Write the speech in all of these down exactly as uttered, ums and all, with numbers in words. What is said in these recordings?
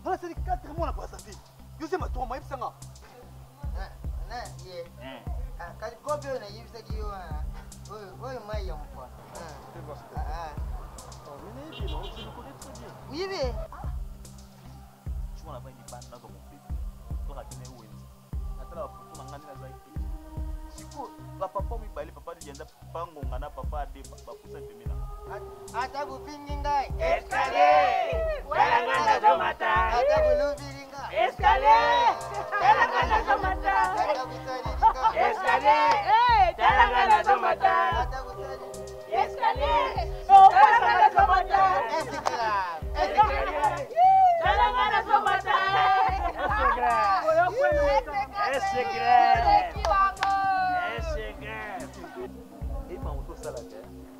Voilà, c'est quatre mois pour sa vie. Je sais ma toi, moi, ça. Non, yeah. Ah, quand tu copies, on a eu ça qui est. Oui, oui, moi, il y a un point. Ah, oui, oui. Tu vois, on a pas une bande dans mon pays. Toi, la Guinée, où est-ce? Attends, la photo, on a gagné la zaïti. Si la papa, mi baile, papa, il y a pas un gongana, papa, a des papas pour cette féminin. Ata kupingingai Escalier Telangana Somata ata kulubiringa Escalier Telangana Somata ata kusaririka Escalier Telangana Somata ata kusaririka Escalier Telangana Somata Escalier Escalier Telangana Somata Escalier Escalier Et ma moto ça la terre.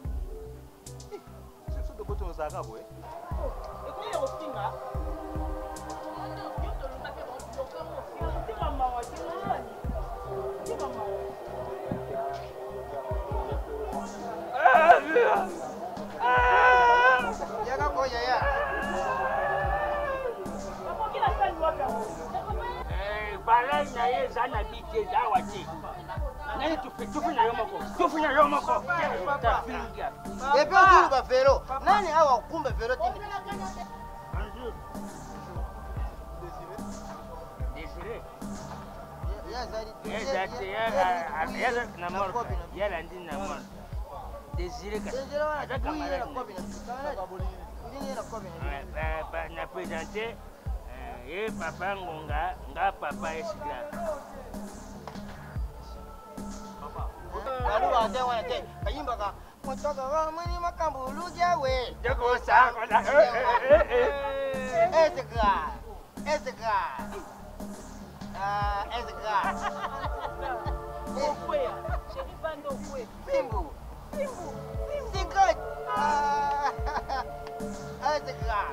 C'est de côté aux arabes, oui. Et quand il y a aussi là, il y a tout le monde qui est bloqué aussi. C'est maman, c'est maman. C'est maman. Yaka koya ya. Papa qui a fait le droit Eh, balai na ye zana bite za wati. Nani tufi tufi na yomoko. Tufi na yomoko. Ta finga. Et puis on va vélo. Nani awa kumbe vélo tini. Bonjour. Désiré. Ya zari. Ya zati ya ya na mort. Ya landi na mort. Désiré ka. Désiré wana kuyi na kobi na. Kuyi na kobi na. Na présenter eh papa ngonga nga papa Esgra. Alu ate wana te. Kayimba ka. Motoka wa mani makambulu jawe. Deko sa ko da. Esgra. Esgra. Ah, Esgra. Okwe, chéri bando okwe. Simbu. Simbu, simbu. Secret. Ah. Esgra.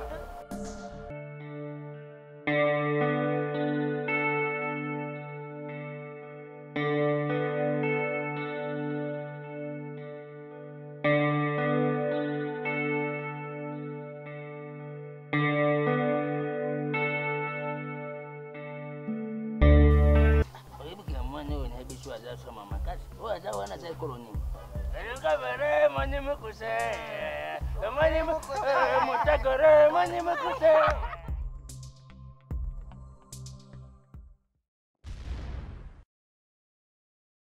Sama makasi. Oh, ada wana saya koloni. Elga bere mani mukuse. Mani mukuse. Mutagore mani mukuse.